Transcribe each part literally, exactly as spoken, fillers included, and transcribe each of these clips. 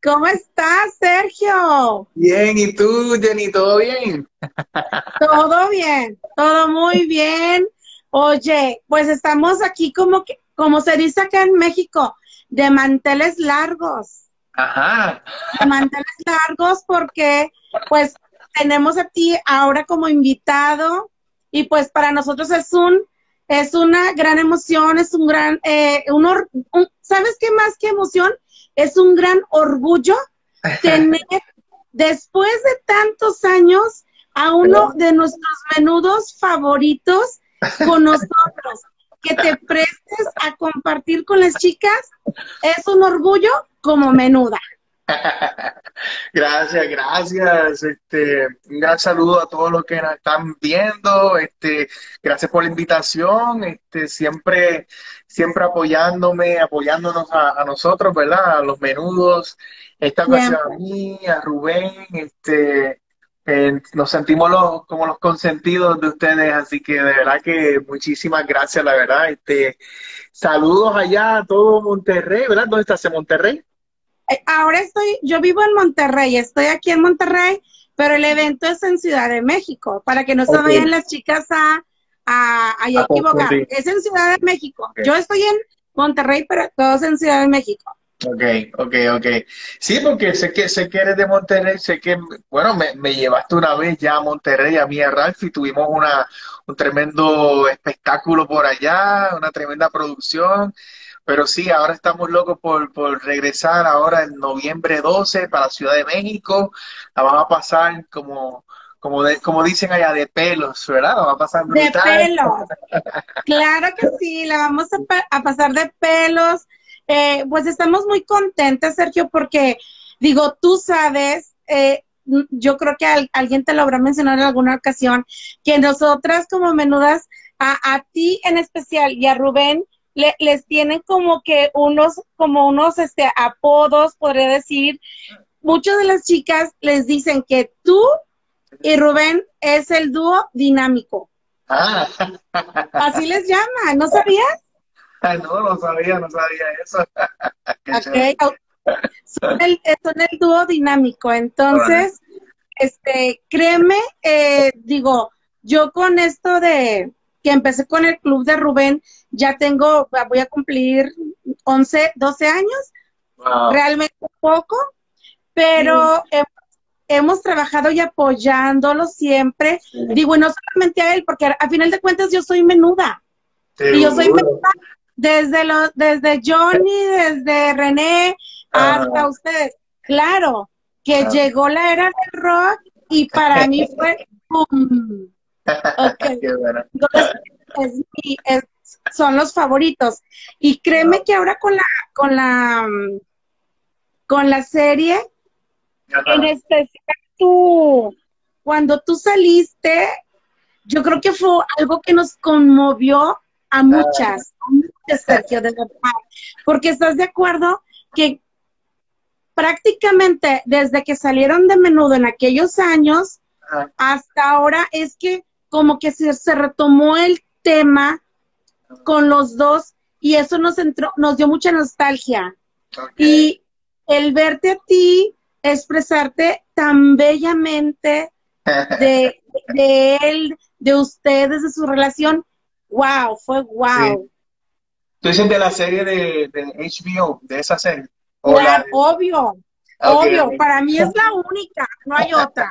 ¿Cómo estás, Sergio? Bien, ¿y tú, Jenny? ¿Todo bien? Todo bien, todo muy bien. Oye, pues estamos aquí como que, como se dice acá en México, de manteles largos, Ajá. de manteles largos porque pues tenemos a ti ahora como invitado y pues para nosotros es un, es una gran emoción, es un gran, eh, un, or- un- ¿sabes qué más que emoción? Es un gran orgullo tener después de tantos años a uno de nuestros menudos favoritos con nosotros. Que te prestes a compartir con las chicas es un orgullo como menuda. Gracias, gracias. Este, un gran saludo a todos los que nos están viendo. Este, gracias por la invitación. Este, siempre, siempre apoyándome, apoyándonos a, a nosotros, ¿verdad? A los menudos. Esta ocasión a Siempre. mí, a Rubén, este, eh, nos sentimos los, como los consentidos de ustedes, así que de verdad que muchísimas gracias, la verdad. Este, saludos allá a todo Monterrey, ¿verdad? ¿Dónde estás en Monterrey? Eh, Ahora estoy, yo vivo en Monterrey, estoy aquí en Monterrey, pero el evento es en Ciudad de México, para que no se Ok, vayan las chicas a, a, a a equivocar. confundir. Es en Ciudad de México. Ok, Yo estoy en Monterrey, pero todos en Ciudad de México. ok, ok. Ok. Sí, porque sé que, sé que eres de Monterrey, sé que, bueno, me, me llevaste una vez ya a Monterrey, a mí y a Ralph, y tuvimos una, un tremendo espectáculo por allá, una tremenda producción. Pero sí, ahora estamos locos por, por regresar ahora en noviembre doce para Ciudad de México. La vamos a pasar como, como, de- como dicen allá, de pelos, ¿verdad? La vamos a pasar De brutal. pelos. Claro que sí, la vamos a, pa- a pasar de pelos. Eh, pues estamos muy contentas, Sergio, porque digo, tú sabes, eh, n- yo creo que al- alguien te lo habrá mencionado en alguna ocasión, que nosotras como menudas, a, a ti en especial y a Rubén, le- les tienen como que unos, como unos este, apodos, podría decir. Muchas de las chicas les dicen que tú y Rubén es el dúo dinámico. Ah, Así les llama, ¿no sabías? no, no sabía, no sabía eso. Qué chévere. Ok, son el, son el dúo dinámico. Órale. Entonces, este, créeme, eh, digo, yo con esto de que empecé con el club de Rubén, ya tengo, voy a cumplir once, doce años, Wow. realmente poco, pero he- hemos trabajado y apoyándolo siempre. Sí, Digo, y no solamente a él, porque a, a final de cuentas yo soy menuda. Y yo soy seguro. desde lo, desde Johnny, desde René hasta Ah, ustedes. Claro, que ah. llegó la era del rock y para mí fue ¡pum! Ok, Qué bueno. entonces es mi- es- son los favoritos. Y créeme Wow. que ahora con la, con la, mm, con la serie, en Ajá. especial tú, cuando tú saliste, yo creo que fue algo que nos conmovió a Ah, muchas, a muchas, Sergio, de verdad. Porque estás de acuerdo que prácticamente desde que salieron de menudo en aquellos años ah, hasta ahora es que como que se, se retomó el tema con los dos y eso nos entró, nos dio mucha nostalgia. ok. Y el verte a ti expresarte tan bellamente de, de él, de ustedes, de su relación, wow, fue Sí. wow. Tú dices de la serie de, de H B O, de esa serie. O la Claro, de. obvio, Ok, obvio, ok. para mí es la única, no hay otra.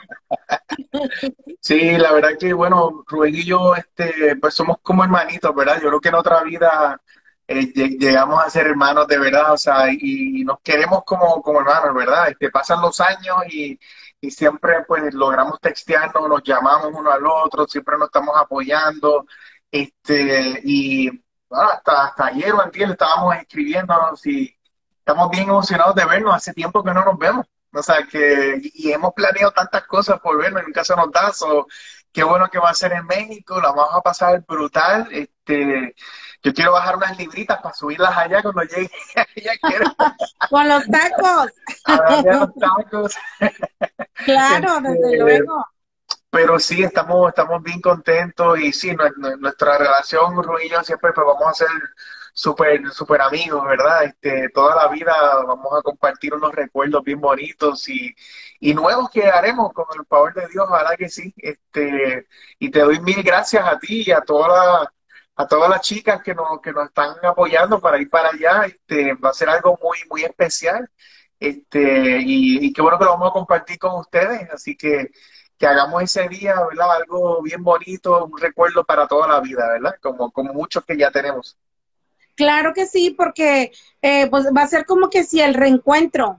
Sí, la verdad que, bueno, Rubén y yo, este, pues somos como hermanitos, ¿verdad? Yo creo que en otra vida eh, lle- llegamos a ser hermanos de verdad, o sea, y, nos queremos como, como hermanos, ¿verdad? Este, pasan los años y, y siempre, pues, logramos textearnos, nos llamamos uno al otro, siempre nos estamos apoyando, este, y bueno, hasta, hasta ayer o antier estábamos escribiéndonos y estamos bien emocionados de vernos, hace tiempo que no nos vemos. O sea, que y hemos planeado tantas cosas por vernos y nunca se nos da. So, qué bueno que va a ser en México, la vamos a pasar brutal. Este, yo quiero bajar unas libritas para subirlas allá cuando llegue. Ella quiere Con los tacos, a darle a los tacos. claro, desde Este, luego. pero sí, estamos, estamos bien contentos y sí, nue- nue- nuestra relación, Rubén y yo, siempre pues vamos a ser súper, súper amigos, ¿verdad? Este, toda la vida vamos a compartir unos recuerdos bien bonitos y, y nuevos que haremos con el favor de Dios, ojalá que sí. Este, y te doy mil gracias a ti y a toda la- a todas las chicas que nos, que nos están apoyando para ir para allá. Este, va a ser algo muy, muy especial. Este, y, y qué bueno que lo vamos a compartir con ustedes. Así que que hagamos ese día, ¿verdad? Algo bien bonito, un recuerdo para toda la vida, ¿verdad? Como, como muchos que ya tenemos. Claro que sí, porque eh, pues va a ser como que si el reencuentro.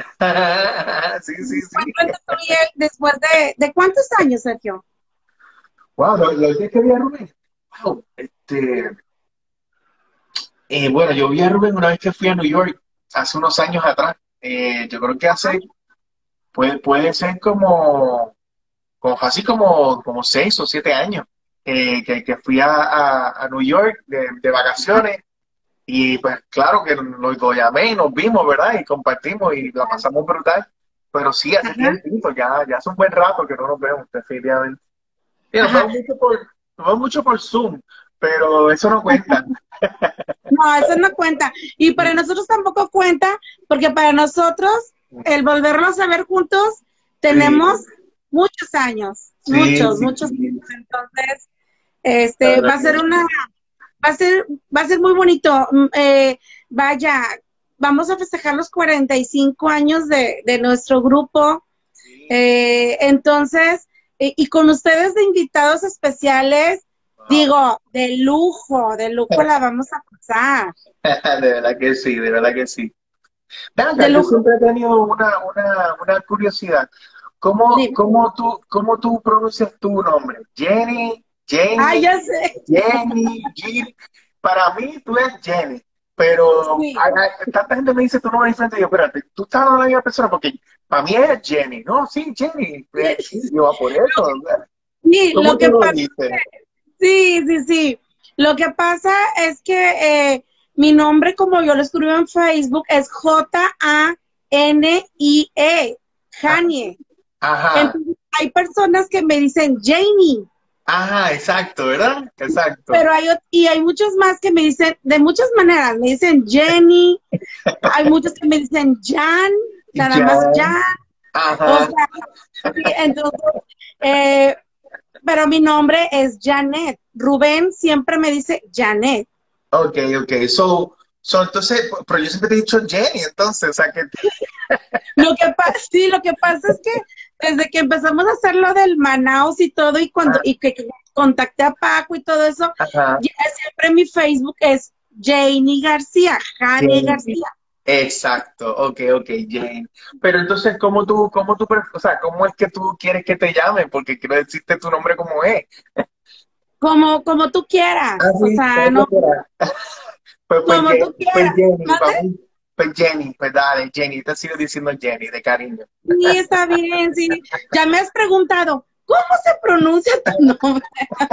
Sí, sí, sí. Reencuentro tú y él después de, ¿de cuántos años, Sergio? Wow, lo, lo que vi a Rubén. Wow, este, eh, bueno, yo vi a Rubén una vez que fui a New York, hace unos años atrás. Eh, yo creo que hace, puede, puede ser como, como así como, como seis o siete años eh, que, que fui a, a, a New York de, de vacaciones. Y pues claro que lo, lo llamé y nos vimos, ¿verdad? Y compartimos y la pasamos brutal. Pero sí, hace Ajá, tiempo, ya, ya hace un buen rato que no nos vemos, definitivamente. Sí, nos ajá. vemos mucho por, nos vemos mucho por Zoom, pero eso no cuenta. No, eso no cuenta. Y para nosotros tampoco cuenta, porque para nosotros el volvernos a ver juntos Sí, tenemos muchos años, sí, muchos, sí, muchos. sí. Entonces, La este, verdad va a ser que una, va a ser, va a ser muy bonito. Mm, eh, vaya, vamos a festejar los cuarenta y cinco años de, de nuestro grupo. sí. Eh, entonces, y, y con ustedes de invitados especiales, Wow. digo, de lujo, de lujo la vamos a pasar. De verdad que sí, de verdad que sí. De Venga, yo lujo. siempre he tenido una, una, una curiosidad. ¿Cómo, Dime. cómo tú, cómo tú pronuncias tu nombre? Jenny, Ah, Jenny, ya sé. Jenny, Jenny. Para mí tú eres Jenny, pero Sí, hay- hay- tanta gente me dice tu nombre diferente. Y yo, espérate, tú estás hablando de la misma persona porque para mí es Jenny. No, sí, Jenny. Eh, sí, yo va por eso. ¿Verdad? sí, lo ¿Cómo tú que lo pasa, dices? sí, sí, sí. Lo que pasa es que eh, mi nombre, como yo lo escribo en Facebook, es J A N I E, Ah, Janie. ajá, Entonces, hay personas que me dicen Janie, ajá, exacto, ¿verdad? Exacto. pero hay, ot- y hay muchos más que me dicen, de muchas maneras, me dicen Jenny, hay muchos que me dicen Jan, nada Ya, más Jan, o ajá. sea, sí, entonces, eh, pero mi nombre es Janet. Rubén siempre me dice Janet. Ok, ok. So, so, entonces, pero yo siempre te he dicho Jenny, entonces, o sea que. Lo que pasa, sí, lo que pasa es que desde que empezamos a hacer lo del Manaus y todo, y cuando, y que, que contacté a Paco y todo eso, Ajá, ya siempre mi Facebook es Janie García, Janie Jane. García. Exacto, ok, ok, Jane. Pero entonces, ¿cómo tú, cómo tú, pref- o sea, cómo es que tú quieres que te llamen? Porque quiero decirte tu nombre como es. Como, como tú Ah, quieras, o sí, sea, ¿cómo tú no, quieras? Pues, pues, como tú Jenny, pues quieras. Jenny, ¿Mande? para mí, pues Jenny, pues dale, Jenny, te sigo diciendo Jenny, de cariño. Sí, está bien, sí. Ya me has preguntado, ¿cómo se pronuncia tu nombre?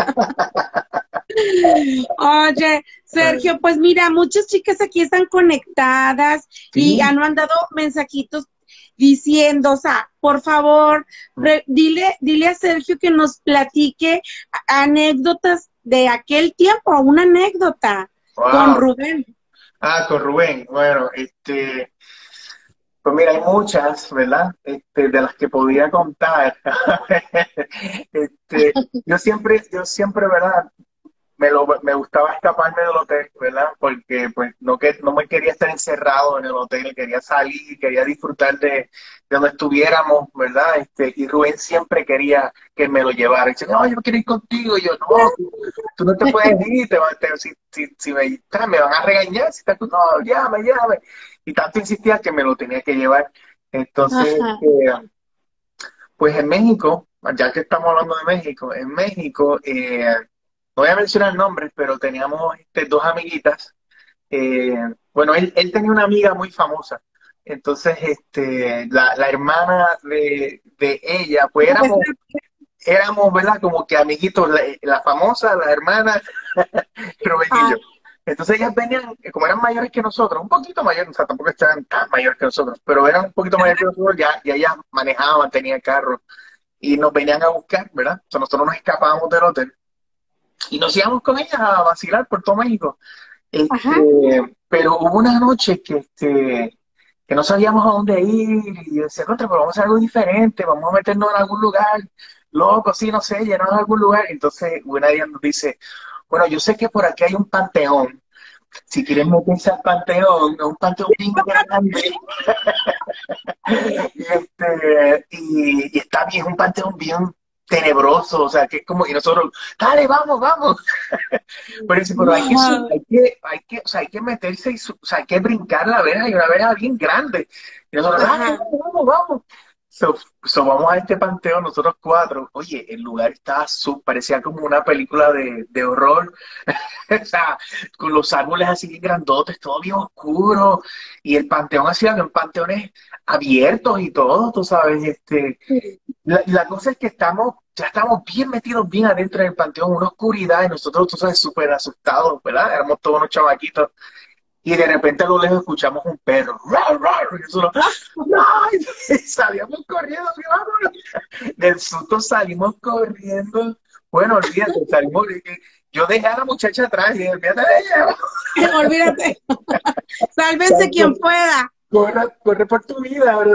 Oye, Sergio, pues mira, muchas chicas aquí están conectadas y Sí. han mandado mensajitos diciendo, o sea, por favor, pre- dile, dile a Sergio que nos platique a- anécdotas de aquel tiempo, una anécdota con Wow. Rubén. Ah, con Rubén. Bueno, este, pues mira, hay muchas, ¿verdad? Este, de las que podía contar. Este, yo siempre, yo siempre, ¿verdad? Me, lo, me gustaba escaparme del hotel, ¿verdad? Porque pues no, que, no me quería estar encerrado en el hotel, quería salir, quería disfrutar de, de donde estuviéramos, ¿verdad? Este, y Rubén siempre quería que me lo llevara. Y dice, no, yo quiero ir contigo. Y yo, no, tú, tú no te puedes ir, te, va- te- si, si, si me, me van a regañar, si estás tú, no, llame, llame. Y tanto insistía que me lo tenía que llevar. Entonces, Ajá. eh, pues en México, ya que estamos hablando de México, en México, eh, no voy a mencionar nombres, pero teníamos este, dos amiguitas. eh, bueno, él, él tenía una amiga muy famosa. Entonces, este, la, la hermana de, de ella, pues éramos, éramos, ¿verdad? Como que amiguitos, la, la famosa, la hermana, Rubén y Ah, yo. Entonces ellas venían, eh, como eran mayores que nosotros, un poquito mayores, o sea, tampoco estaban tan mayores que nosotros, pero eran un poquito mayores que nosotros, ya, ya ellas manejaban, tenían carro y nos venían a buscar, ¿verdad? O sea, nosotros nos escapábamos del hotel y nos íbamos con ellas a vacilar por todo México. Ajá. Este, pero hubo una noche que, este, que no sabíamos a dónde ir y yo decía, contra, pero vamos a hacer algo diferente, vamos a meternos en algún lugar, loco, sí, no sé, llenarnos en algún lugar. Entonces, una de ellas nos dice, bueno, yo sé que por aquí hay un panteón. Si quieren meterse al panteón, es un panteón bien grande. Y, este, y, y está bien, es un panteón bien tenebroso, o sea, que es como, y nosotros, dale, vamos, vamos. Pero dice, pero hay que, su- Wow. hay que, hay que, o sea, hay que meterse y, su- o sea, hay que brincar la verja y una verja bien grande. Y nosotros, dale, Ajá. vamos, vamos, vamos. So, so vamos a este panteón, nosotros cuatro. Oye, el lugar estaba súper, parecía como una película de, de horror. O sea, con los árboles así bien grandotes, todo bien oscuro. Y el panteón así, había panteones abiertos y todo, tú sabes, este. Sí. La, la cosa es que estamos, ya estamos bien metidos bien adentro del panteón, una oscuridad, y nosotros, tú sabes, súper asustados, ¿verdad? Éramos todos unos chavaquitos, y de repente a lo lejos escuchamos un perro, ¡rar, rar! Y nosotros, ¡no! Y salíamos corriendo, y vámonos. Del susto salimos corriendo. Bueno, olvídate, salimos, yo dejé a la muchacha atrás y dije, olvídate de ella. Olvídate. Sálvense quien pueda. Corre, corre por tu vida, bro.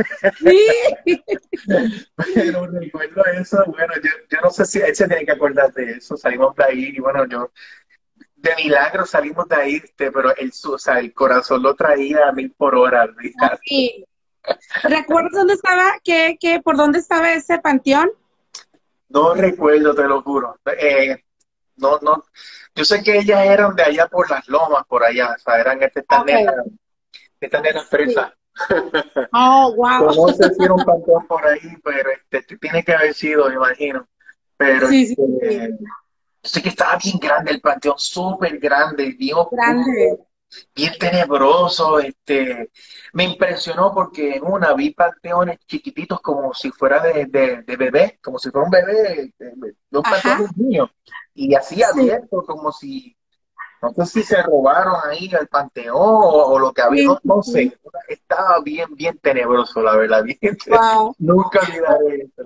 Sí. Pero recuerdo eso, bueno, yo, yo no sé si él se tiene que acordar de eso, salimos de ahí y bueno, yo, de milagro salimos de ahí, este, pero el, su- o sea, el corazón lo traía a mil por hora, ¿verdad? Sí. ¿Recuerdas dónde estaba, qué, qué, por dónde estaba ese panteón? No recuerdo, te lo juro. Eh, no, no, yo sé que ellas eran de allá por las lomas, por allá, o sea, eran este, estas nenas, Okay. estas nenas Sí. fresas. Oh, wow. Pero no sé si era un panteón por ahí, pero este, tiene que haber sido, me imagino. Pero Sí, sí, este, sí. yo sé que estaba bien grande el panteón, súper grande, bien Grande. oscuro, bien tenebroso. Este, me impresionó porque en una vi panteones chiquititos como si fuera de, de, de bebé, como si fuera un bebé, de, de un panteón de Ajá. un niño. Y así Sí. abierto, como si, no sé si se robaron ahí al panteón o, o lo que había, Sí, no, sí, no sí. sé. Estaba bien, bien tenebroso, la verdad. Bien, Wow. nunca olvidaré eso.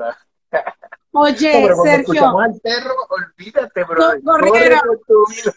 No, Oye, pero cuando Sergio, escuchamos al perro, olvídate, co- brother. Corre corrieron. por tu vida.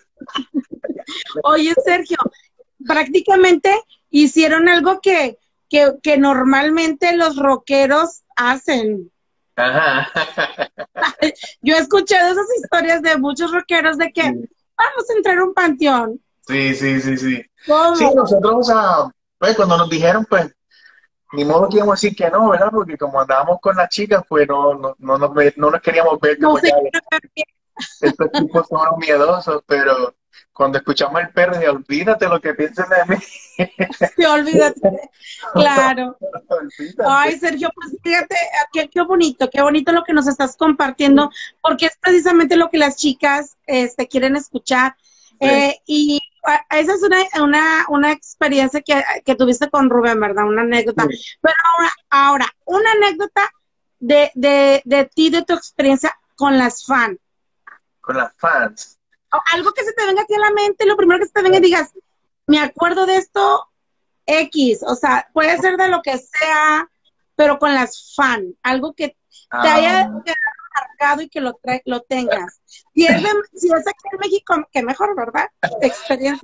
Oye, Sergio, prácticamente hicieron algo que, que, que normalmente los rockeros hacen. Ajá. Yo he escuchado esas historias de muchos rockeros de que vamos a entrar a un panteón. Sí, sí, sí, sí. Sí, ¿Cómo? nosotros, o sea, pues cuando nos dijeron, pues, ni modo que íbamos a decir que no, ¿verdad? Porque como andábamos con las chicas, pues no, no, no, nos, ve- no nos queríamos ver No como sé ya qué hacer. estos tipos son unos miedosos, pero cuando escuchamos el perro, dije, olvídate lo que piensen de mí. Sí, olvídate. Claro. Olvídate. Ay, Sergio, pues fíjate, ah, qué, qué bonito, qué bonito lo que nos estás compartiendo, porque es precisamente lo que las chicas este, quieren escuchar. Sí, Eh, y ah, esa es una, una, una experiencia que, que tuviste con Rubén, ¿verdad? Una anécdota. sí, Pero ahora, ahora una anécdota de, de, de ti, de tu experiencia con las fans. con las fans. O algo que se te venga aquí a la mente, lo primero que se te venga y digas, me acuerdo de esto X, o sea, puede ser de lo que sea, pero con las fan, algo que te haya Ah, quedado marcado y que lo, tra- lo tengas. Si es, de, si es aquí en México, que mejor, ¿verdad? Experiencia.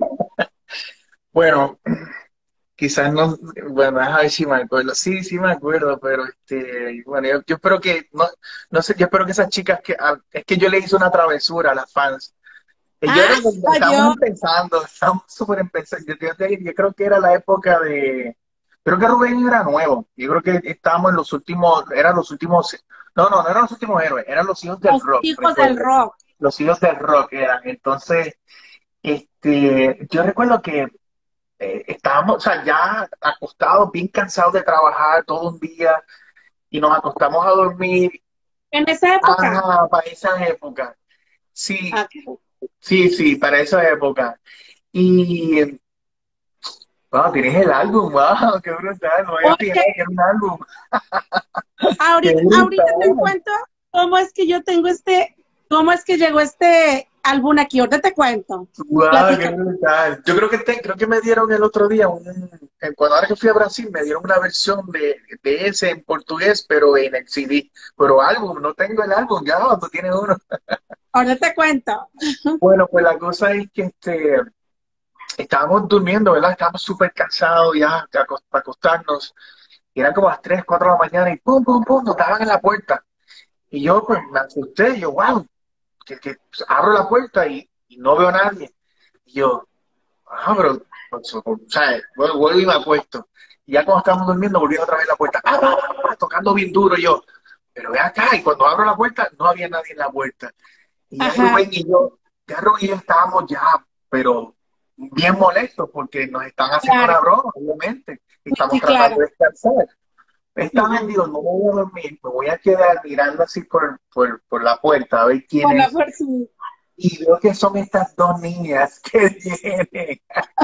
bueno, quizás no, bueno, a ver si me acuerdo. Sí, sí me acuerdo, pero este, bueno, yo, yo espero que, no, no sé, yo espero que esas chicas que, ah, es que yo le hice una travesura a las fans. Y yo Ah, era, estábamos yo, empezando, estábamos súper empezando. Yo, yo- yo creo que era la época de, creo que Rubén era nuevo. Yo creo que estábamos en los últimos, eran los últimos, no, no, no eran los últimos héroes, eran los hijos del los rock, hijos del recuerdo. rock. Los hijos del rock eran. Entonces, este, yo recuerdo que eh, estábamos, o sea, ya acostados, bien cansados de trabajar todo un día y nos acostamos a dormir. En esa época. Ajá, para esa época. Sí, Ah, sí, sí, para esa época. Y, wow, tienes el álbum, wow, qué brutal, no había oye, fijado que era un álbum. Qué ahorita, ahorita te brutal. cuento cómo es que yo tengo este, cómo es que llegó este álbum aquí. Ahorita te cuento. Wow, qué Platica. brutal. Yo creo que te- creo que me dieron el otro día un, en- cuando ahora que fui a Brasil me dieron una versión de, de ese en portugués, pero en el C D. Pero álbum, no tengo el álbum, ya tú tienes uno. Ahorita te cuento. Bueno, pues la cosa es que este estábamos durmiendo, ¿verdad? Estábamos súper cansados ya para acostarnos. Y eran como las tres cuatro de la mañana y pum, pum, pum, nos daban en la puerta. Y yo pues me asusté, yo, wow, que, que pues, abro la puerta y, y no veo a nadie. Y yo, ah, pero, pues, o sea, vuelvo, vuelvo y me acuesto. Y ya cuando estábamos durmiendo, volví otra vez a la puerta, ah, ah, ah, ah, tocando bien duro. Y yo, pero ve acá. Y cuando abro la puerta, no había nadie en la puerta. Y ya Ajá, Rubén y yo, ya Rubén y yo estábamos ya, pero bien molestos porque nos están haciendo claro, una broma, obviamente. Y estamos sí, tratando claro. de descansar. Esta vez Ujú. digo, no me voy a dormir, me voy a quedar mirando así por, por, por la puerta a ver quién Por la es. fuerza. Y veo que son estas dos niñas que vienen.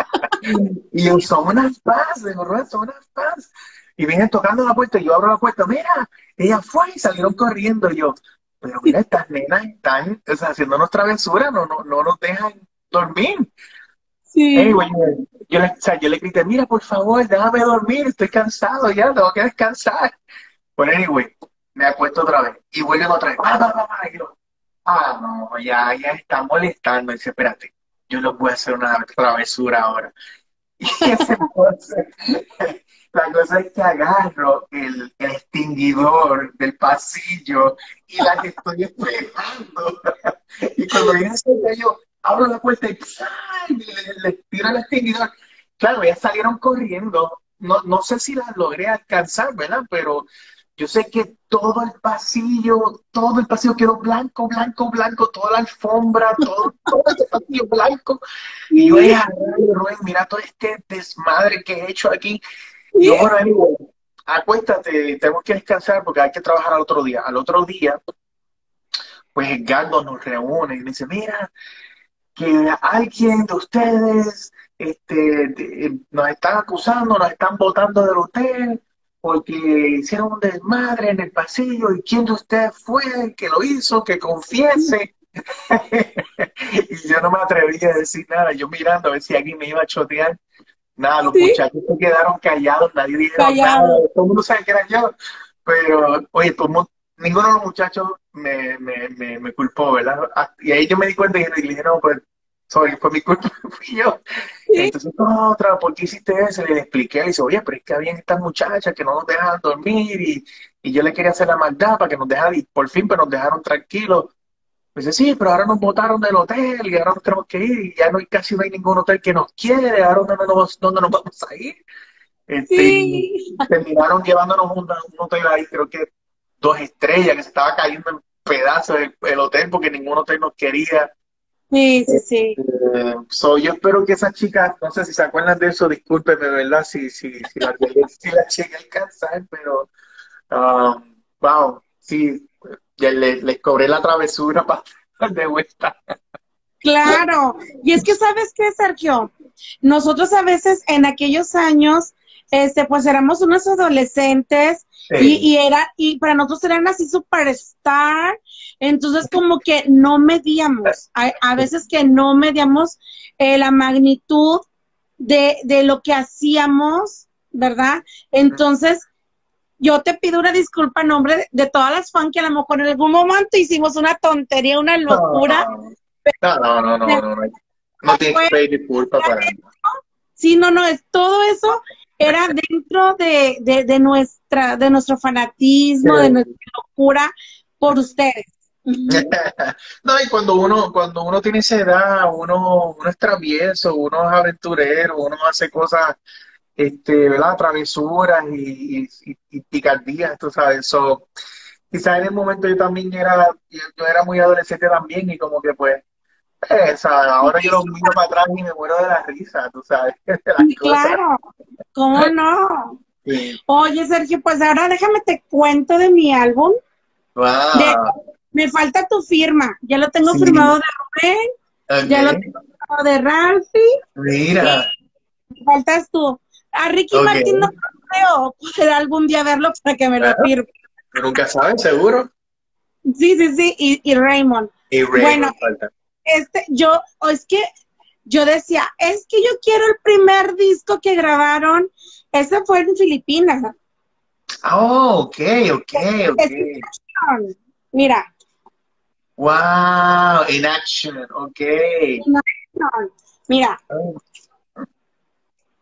Y yo, son unas paz, de verdad, son unas paz. Y vienen tocando la puerta y yo abro la puerta, mira, ella fue y salieron corriendo. Y yo, pero mira, estas nenas están, o sea, haciéndonos travesura, no, no, no nos dejan dormir. Sí. Anyway, yo le, o sea, yo le grité, mira, por favor, déjame dormir, estoy cansado ya, tengo que descansar. Pero anyway, me acuesto otra vez y vuelven otra vez. ¡Ah, ah, ah! Y yo, ah, no, ya, ya está molestando. Y dice, espérate, yo les voy a hacer una travesura ahora. Y ese entonces, la cosa es que agarro el, el extinguidor del pasillo y las estoy esperando. Y cuando viene ese yo abro la puerta y ¡ay! Le, le tiro el extinguidor. Claro, ellas salieron corriendo. No, no sé si las logré alcanzar, ¿verdad? Pero yo sé que todo el pasillo, todo el pasillo quedó blanco, blanco, blanco, toda la alfombra, todo, todo el pasillo blanco. Y yo, Sí, ella, Rubén, mira todo este desmadre que he hecho aquí. Y sí. yo, bueno, anyway, acuéstate, tenemos que descansar porque hay que trabajar al otro día. Al otro día, pues Edgardo nos reúne y me dice, mira, que alguien de ustedes este, de- nos están acusando, nos están botando del hotel porque hicieron un desmadre en el pasillo y quién de ustedes fue el que lo hizo, que confiese. Y yo no me atreví a decir nada, yo mirando a ver si alguien me iba a chotear. Nada, los Sí, muchachos se quedaron callados, nadie dijeron nada, callado. todo el mundo sabe que era yo, pero oye, todo el mundo- ninguno de los muchachos me, me, me, me culpó, ¿verdad? Ah, y ahí yo me di cuenta y le dije, no, pues, sorry, fue mi culpa, fui yo. Sí, Entonces, no, otra, ¿por qué hiciste eso? Le expliqué, le dice, oye, pero es que habían estas muchachas que no nos dejaban dormir y, y yo le quería hacer la maldad para que nos dejaran, y por fin, pues nos dejaron tranquilos. Dice, sí, pero ahora nos botaron del hotel y ahora nos tenemos que ir y ya no hay casi no hay ningún hotel que nos quiere, ahora dónde nos, dónde nos vamos a ir. Este, y sí. terminaron llevándonos a un, un hotel ahí, creo que dos estrellas, que se estaba cayendo en pedazos el, el hotel porque ningún hotel nos quería. Sí, sí, sí. Eh, so, yo espero que esas chicas, no sé si se acuerdan de eso, discúlpenme, ¿verdad? Si, si, si la, si la llegué a alcanzar, pero um, wow, sí, ya le- les cobré la travesura para de vuelta. Claro. Y es que, ¿sabes qué, Sergio? Nosotros a veces en aquellos años, este, pues éramos unos adolescentes y, Sí. y era, y para nosotros eran así superstar, entonces como que no medíamos, a, a veces que no medíamos eh, la magnitud de, de lo que hacíamos, ¿verdad? Entonces, yo te pido una disculpa en nombre de, de todas las fans que a lo mejor en algún momento hicimos una tontería, una locura. No, no, no, no, no, no, no, no tienes que Fue pedir disculpas para nada. Sí, no, no, es todo eso era dentro de, de, de nuestra, de nuestro fanatismo, de nuestra locura por ustedes. Ujú. No, y cuando uno, cuando uno tiene esa edad, uno, uno es travieso, uno es aventurero, uno hace cosas, este, ¿verdad? Travesuras y, y, y- y picardías, tú sabes. So, quizás en el momento yo también era, yo, yo era muy adolescente también y como que pues, eh, o sea, ahora yo lo miro para atrás y me muero de la risa, tú sabes, de las Sí, cosas. claro, ¿cómo no? Sí. Oye, Sergio, pues ahora déjame te cuento de mi álbum. De, Wow. me falta tu firma. Ya lo tengo firmado Sí, de Rubén, ya lo ok. tengo firmado de Ralphie y Mira, me faltas tú. A Ricky Martin no ok. creo poder algún día verlo para que me lo Bueno, firme. nunca sabes, seguro. Sí, sí, sí, y, y Raymond. Y Bueno, Raymond falta. este, yo, o es que yo decía, es que yo quiero el primer disco que grabaron, ese fue en Filipinas. Oh, ok, ok, ok. Es Mira, Wow, in action, ok. no, mira, Oh,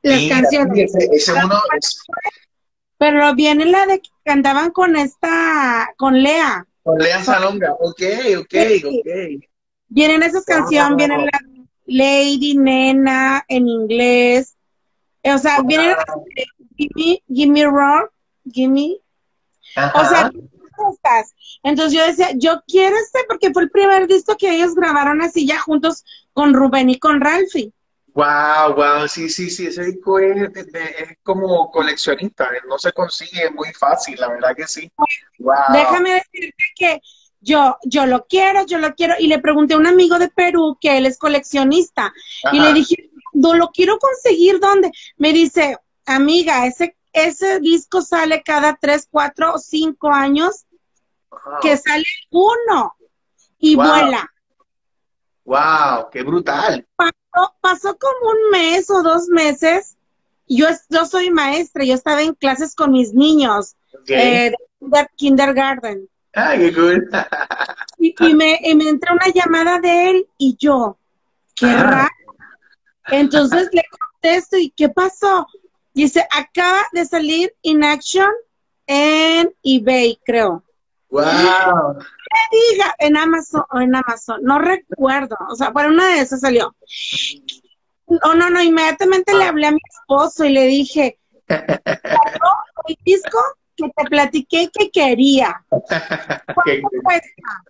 las Mira, sí, canciones. ese, ese uno, es- Pero viene la de que cantaban con esta, con Lea. con Lea Con- Salonga. Ok, ok, sí, ok. vienen esas canciones, vienen Wow, la Lady, Nena, en inglés. O sea, vienen las wow. de Gimme, Gimme Rock, Gimme. O sea, Ajá. estas. Entonces yo decía, yo quiero este porque fue el primer disco que ellos grabaron así ya juntos con Rubén y con Ralphie. Wow, wow, sí, sí, sí, ese disco es, de- de- es como coleccionista, eh, no se consigue muy fácil, la verdad que sí. Wow. Déjame decirte que yo, yo lo quiero, yo lo quiero. Y le pregunté a un amigo de Perú que él es coleccionista y le Ajá. dije, no lo quiero conseguir, ¿dónde? Me dice, amiga, ese, ese disco sale cada tres, cuatro o cinco años que Wow, sale uno y wow, vuela. wow, qué brutal. Pasó, pasó como un mes o dos meses. Yo, es- yo soy maestra, yo estaba en clases con mis niños Ok. eh, de kindergarten. Ay, qué cool. Y, y me, y me entró una llamada de él y yo, qué Ajá. raro. Entonces le contesto y ¿qué pasó? Dice, acaba de salir In Action en eBay, creo. Wow. Diga, en Amazon o en Amazon, no recuerdo. O sea, para una de esas salió. No, no, no, inmediatamente le hablé a mi esposo y le dije, el disco que te platiqué que quería. Qué ¿Cuánto cool. cuesta?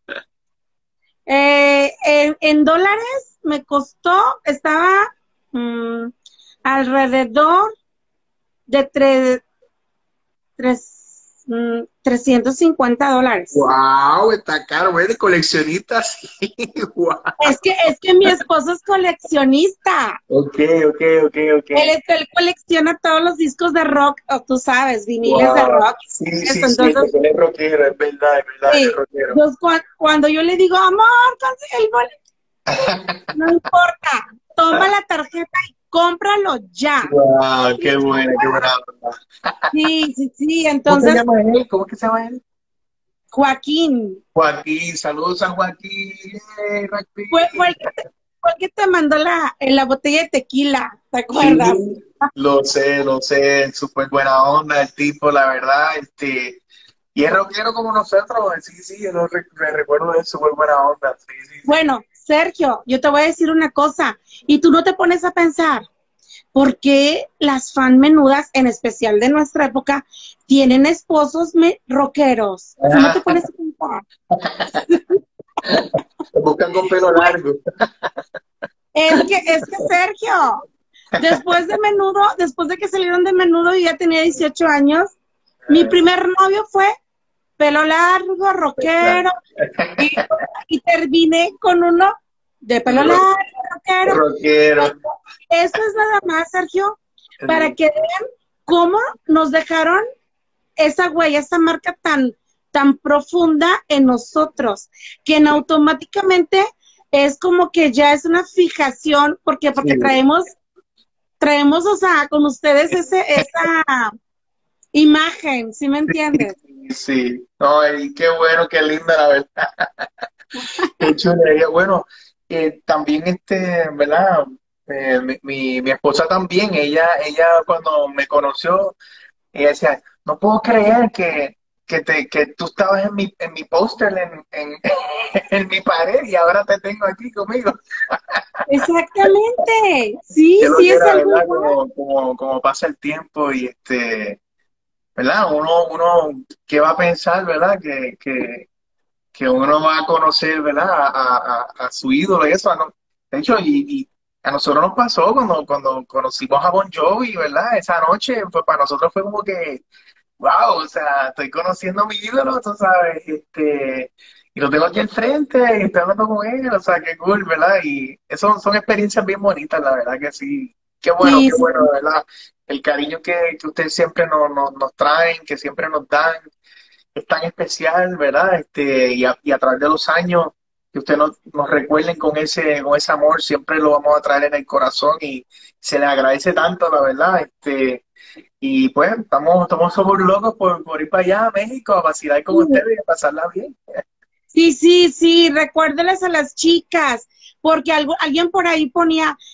Eh, en, en dólares me costó, estaba mm, alrededor de tres, tres, mm, trescientos cincuenta dólares. Wow, está caro, güey, de coleccionista, sí. Wow. Es que, es que mi esposo es coleccionista. Ok, ok, ok, ok. Él, es- él colecciona todos los discos de rock, o tú sabes, viniles de Wow. rock. Sí, sí, Eso, sí, entonces, porque él es rockero, es verdad, es verdad, él es sí. rockero. Entonces, cua- cuando yo le digo, amor, consigue el boleto, no importa, toma la tarjeta y cómpralo ya. Wow, qué buena, qué buena onda. Sí, sí, sí. ¿Cómo se Entonces, llama él? ¿Cómo es que se llama él? Joaquín, Joaquín, saludos a Joaquín. Eh, fue, fue el Joaquín. que te, fue el que te mandó la, en la botella de tequila, ¿te acuerdas? Sí, lo sé, lo sé, súper buena onda el tipo, la verdad, este, y es rockero como nosotros, sí, sí, yo lo re- me recuerdo de él, súper buena onda, sí, sí, sí. Bueno, Sergio, yo te voy a decir una cosa, y tú no te pones a pensar, ¿por qué las fan menudas, en especial de nuestra época, tienen esposos me rockeros? Tú no te Ajá. pones a pensar. Buscan con pelo Bueno, largo. es que, es que Sergio, después de menudo, después de que salieron de menudo y ya tenía dieciocho años, mi primer novio fue pelo largo, rockero, y, y terminé con uno de pelo Ro- largo, rockero. Rockero. Eso es nada más, Sergio, para que vean cómo nos dejaron esa huella, esa marca tan, tan profunda en nosotros, que en automáticamente es como que ya es una fijación, porque porque Sí, traemos, traemos, o sea, con ustedes ese, esa imagen, ¿sí me entiendes? sí, sí. No, y qué bueno, qué linda la verdad. Qué chulería. Bueno, eh, también este, ¿verdad? Eh, mi, mi, mi esposa también, ella, ella cuando me conoció, ella decía, no puedo creer que, que, te, que tú estabas en mi, en mi póster, en, en, en mi pared y ahora te tengo aquí conmigo. Exactamente, sí, Qué lo sí, que es era, algo ¿verdad? igual. Como, como, como pasa el tiempo y este, ¿verdad? Uno, uno, ¿qué va a pensar, ¿verdad? Que, que, que uno va a conocer, ¿verdad? A, a, a- a su ídolo y eso. a no- De hecho, y, y a nosotros nos pasó cuando, cuando conocimos a Bon Jovi, ¿verdad? Esa noche, pues para nosotros fue como que, wow, o sea, estoy conociendo a mi ídolo, tú sabes, este, y lo tengo aquí al frente y estoy hablando con él, o sea, qué cool, ¿verdad? Y eso son experiencias bien bonitas, la verdad que sí. Qué bueno, Sí, qué sí, bueno, ¿verdad? El cariño que, que ustedes siempre nos, nos, nos traen, que siempre nos dan es tan especial, ¿verdad? Este, y a, y a través de los años, que ustedes nos, nos recuerden con ese, con ese amor, siempre lo vamos a traer en el corazón y se les agradece tanto, la verdad. Este, y pues estamos, estamos somos locos por, por ir para allá a México a vacilar con sí. ustedes y a pasarla bien. Sí, sí, sí, recuérdeles a las chicas, porque algo, alguien por ahí ponía,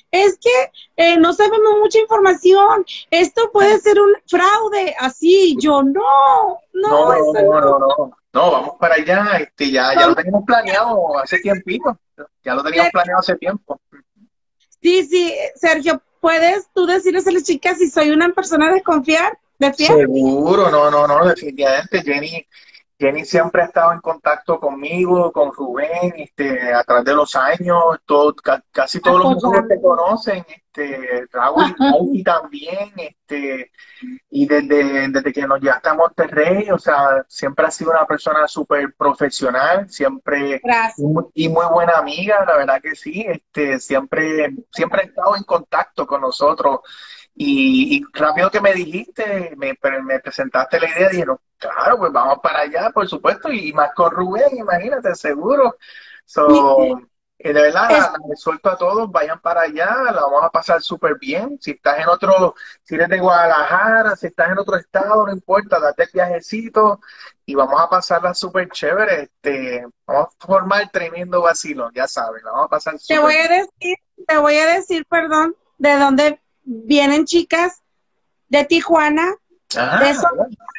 es que eh, no sabemos mucha información, esto puede ser un fraude, así, yo, no, No, no, no, eso no, no. no, no. No, vamos para allá, este, ya, ya lo Son- teníamos planeado hace tiempito. Ya lo teníamos planeado hace tiempo. Sí, sí, Sergio, ¿puedes tú decirles a las chicas si soy una persona de confiar, de fiar? Seguro, no, no, no, definitivamente. Jenny, Jenny siempre ha estado en contacto conmigo, con Rubén, este, a través de los años, todo, ca- casi todos los músicos Apoyando. te conocen, este, Raúl, Raúl también, este, y desde, desde que nos llegaste a Monterrey, o sea, siempre ha sido una persona súper profesional, siempre Gracias. muy- y muy buena amiga, la verdad que sí, este, siempre, siempre ha estado en contacto con nosotros. Y, y rápido que me dijiste, me, pre- me presentaste la idea, dije, no, claro, pues vamos para allá, por supuesto, y más con Rubén, imagínate, seguro. Y, So, eh, de verdad, es, la, la exhorto a todos, vayan para allá, la vamos a pasar súper bien. Si estás en otro, si eres de Guadalajara, si estás en otro estado, no importa, date el viajecito y vamos a pasarla súper chévere. Este, vamos a formar tremendo vacilo, ya sabes, la vamos a pasar te súper voy bien. a decir, te voy a decir, perdón, de dónde vienen chicas, de Tijuana, de, Ajá, So-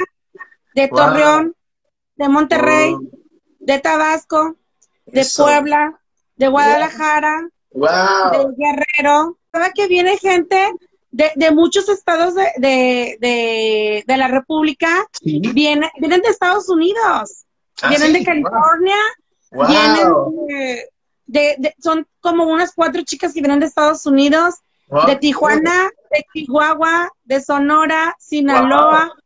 de wow, Torreón, de Monterrey, wow, de Tabasco, de eso. Puebla, de Guadalajara, de Wow. Guerrero. Cada que viene gente de, de muchos estados de, de, de, de la República, Sí. viene, vienen de Estados Unidos, Ah, vienen de sí. Wow. California, vienen Wow. de, de, de- son como unas cuatro chicas que vienen de Estados Unidos, de Wow. Tijuana, de Chihuahua, de Sonora, Wow. Sinaloa,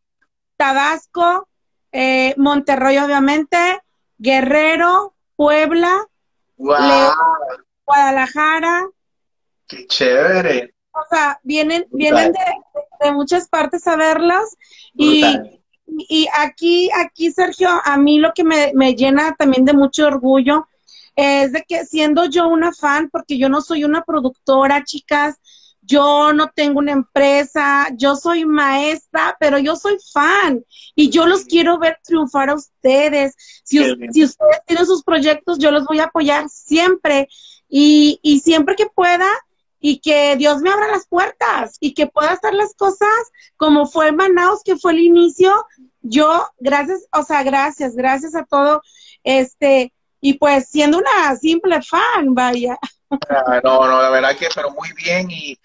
Tabasco, eh, Monterrey, obviamente, Guerrero, Puebla, León, Wow. Guadalajara, Qué chévere. o sea, vienen, vienen Brutal. de, de muchas partes a verlos y, Brutal. y aquí, aquí, Sergio, a mí lo que me, me llena también de mucho orgullo es de que siendo yo una fan, porque yo no soy una productora, chicas, yo no tengo una empresa, yo soy maestra, pero yo soy fan y yo los quiero ver triunfar a ustedes. Si, Qué us- si lindo. ustedes tienen sus proyectos, yo los voy a apoyar siempre y, y siempre que pueda y que Dios me abra las puertas y que pueda hacer las cosas como fue Manaus, que fue el inicio. Yo, gracias, o sea, gracias, gracias a todo, este, y pues siendo una simple fan, vaya. Ah, no, no, la verdad que, pero muy bien. Y,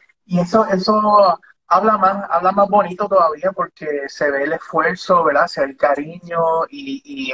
y eso, eso habla más, habla más bonito todavía porque se ve el esfuerzo, ¿verdad? Se ve el cariño y,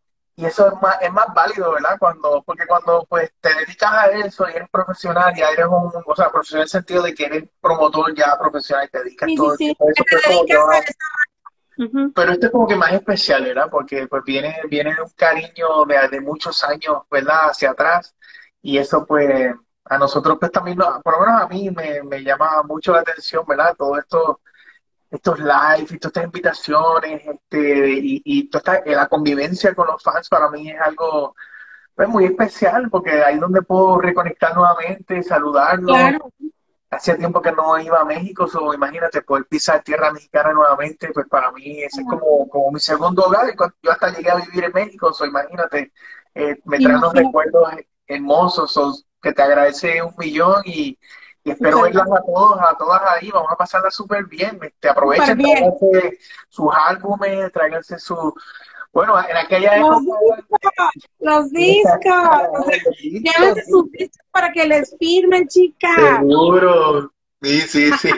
Y eso es más, es más válido, ¿verdad? Cuando, porque cuando pues te dedicas a eso y eres profesional, ya eres un, o sea, profesional en el sentido de que eres promotor ya profesional y te dedicas Sí, sí, todo el sí, tiempo a que eso, te pues como que dedicas a uno, eso. Ujú. pero esto es como que más especial, ¿verdad? Porque pues viene, viene de un cariño de, de muchos años, ¿verdad? Hacia atrás y eso pues a nosotros pues también, nos- por lo menos a mí me, me llama mucho la atención, ¿verdad? Todo esto estos lives y todas estas invitaciones, este, y, y toda esta, la convivencia con los fans para mí es algo pues muy especial porque ahí es donde puedo reconectar nuevamente, saludarlos. Claro, Hacía tiempo que no iba a México, so, imagínate, poder pisar tierra mexicana nuevamente, pues para mí ese es como, como mi segundo hogar. Y cuando- Yo hasta llegué a vivir en México, so, imagínate, eh, me trae unos imagínate, recuerdos hermosos, so, que te agradece un millón y, y espero súper verlas bien, a todos, a todas ahí, vamos a pasarla súper bien. Este, súper aprovechen, bien. tráiganse sus álbumes, tráiganse su... Bueno, en aquella Los época discos, los discos, o sea, los discos, llévense sus discos para que les firmen, chicas. seguro. Sí, sí, sí.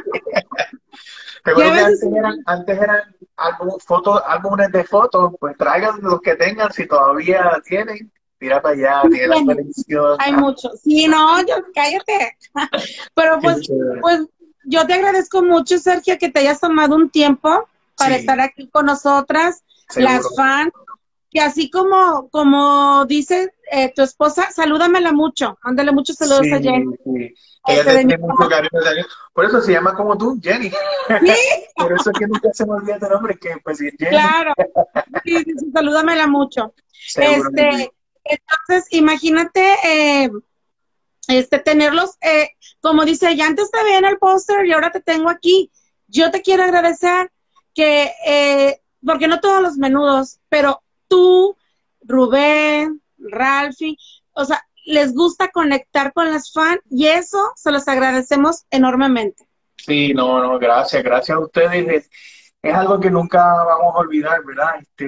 Recuerdo que Llévense antes sus eran, antes eran álbum- fotos, álbumes de fotos, pues traigan los que tengan, si todavía tienen, tira para allá, tiene la discos. colección. Hay Ah, muchos. Sí, no, yo, cállate. Pero qué pues, chévere. pues, yo te agradezco mucho, Sergio, que te hayas tomado un tiempo para Sí, estar aquí con nosotras, seguro. las fans, que así como, como dice eh, tu esposa, salúdamela mucho, mándale muchos saludos a Sí, Jenny, sí. Ella este, te de mi tiene mucho mamá. cariño, cariño. Por eso se llama como tú, Jenny. Sí, Por eso es que nunca se me olvida tu nombre, que pues sí, Jenny. claro, sí, sí, sí, salúdamela mucho. Seguro que sí. Este, entonces, imagínate, eh, este, tenerlos, eh, como dice, ya antes te veía en el póster y ahora te tengo aquí. Yo te quiero agradecer que, eh, porque no todos los menudos, pero tú, Rubén, Ralphie, o sea, les gusta conectar con las fans y eso se los agradecemos enormemente. Sí, no, no, gracias, gracias a ustedes. Es, es algo que nunca vamos a olvidar, ¿verdad? Este,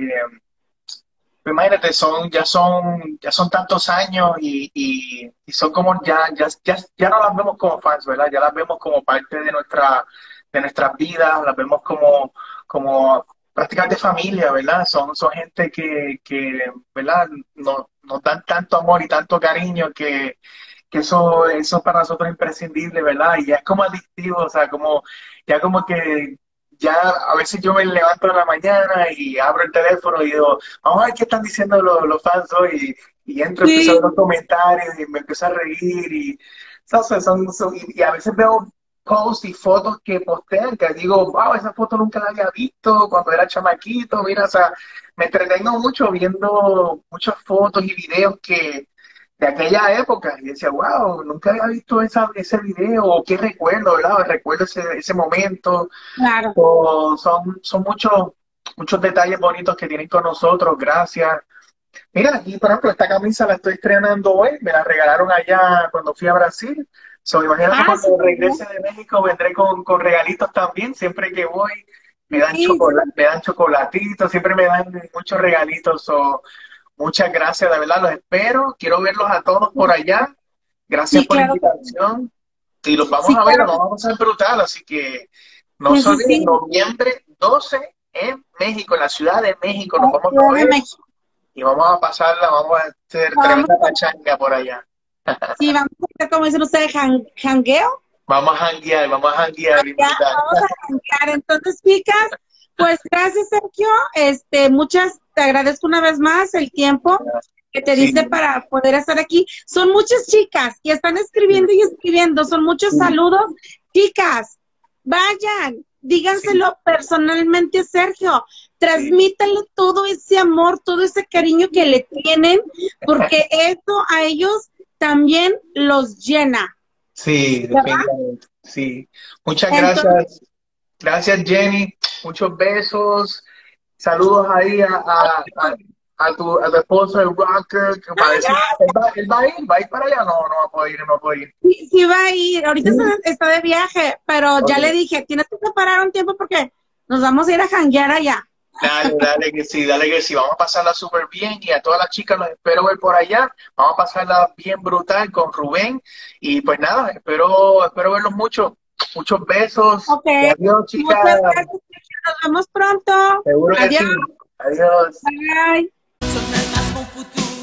pues imagínate, son, ya son, ya son tantos años y, y, y son como ya, ya, ya, ya no las vemos como fans, ¿verdad? Ya las vemos como parte de nuestra, de nuestras vidas, las vemos como, como prácticamente familia, ¿verdad? Son, son gente que, que ¿verdad? Nos, nos dan tanto amor y tanto cariño que, que eso, eso para nosotros es imprescindible, ¿verdad? Y ya es como adictivo, o sea, como, ya como que ya a veces yo me levanto en la mañana y abro el teléfono y digo, vamos a ver qué están diciendo los, los fans hoy, y, y entro, empiezo a Sí, ver los comentarios y me empiezo a reír y, ¿sabes? Son, son- y, y a veces veo posts y fotos que postean que digo, wow, esa foto nunca la había visto cuando era chamaquito, mira, o sea, me entretengo mucho viendo muchas fotos y videos que de aquella época y decía, wow, nunca había visto esa, ese video, o qué recuerdo, ¿verdad? Recuerdo ese, ese momento, claro. o son, son muchos, muchos detalles bonitos que tienen con nosotros, gracias. Mira, aquí, por ejemplo, esta camisa la estoy estrenando hoy, me la regalaron allá cuando fui a Brasil. So, imagínate Ah, cuando súper bien. regrese de México, vendré con, con regalitos también, siempre que voy. Me dan Sí, chocolate, me dan chocolatitos, siempre me dan muchos regalitos. So, muchas gracias, de verdad, los espero. Quiero verlos a todos por allá. Gracias sí, por la claro que sí. invitación. Y los vamos Sí, a ver, los claro que vamos a pasar brutal. Así que no sí, se sí, olviden, sí. noviembre doce en México, en la Ciudad de México. Nos La vamos a Ciudad de ver México. y vamos a pasarla, vamos a hacer Vamos tremenda a, pachanga por allá. sí, vamos a hacer, como dicen ustedes, jan- jangueo. Vamos a janguear, vamos a janguear bien Ya, brutal. vamos a janguear. Entonces, chicas, pues gracias, Sergio. Este, muchas, te agradezco una vez más el tiempo que te Sí, diste para poder estar aquí. Son muchas chicas que están escribiendo y escribiendo, son muchos sí, saludos. Chicas, vayan, sí, díganselo personalmente a Sergio, sí, transmítanle todo ese amor, todo ese cariño que le tienen, porque eso a ellos también los llena, sí, ¿verdad? definitivamente. Sí. Muchas Entonces, gracias. Gracias, Jenny. Muchos besos. Saludos ahí a, a, a, a tu, a tu esposo, el rocker, que para decir, ¿él va, él va a ir? ¿Va a ir para allá? No, no va a poder ir, no va a poder ir. sí, sí va a ir, ahorita está, está de viaje, pero ya le Ok. dije, tienes que separar un tiempo porque nos vamos a ir a janguear allá. Dale, dale que sí, dale que sí. Vamos a pasarla súper bien y a todas las chicas los espero ver por allá. Vamos a pasarla bien brutal con Rubén. Y pues nada, espero, espero verlos mucho. Muchos besos. Ok, Y adiós, chicas. muchas gracias, nos vemos pronto. Seguro que Adiós. sí. Adiós. Bye. Son el más con futuro.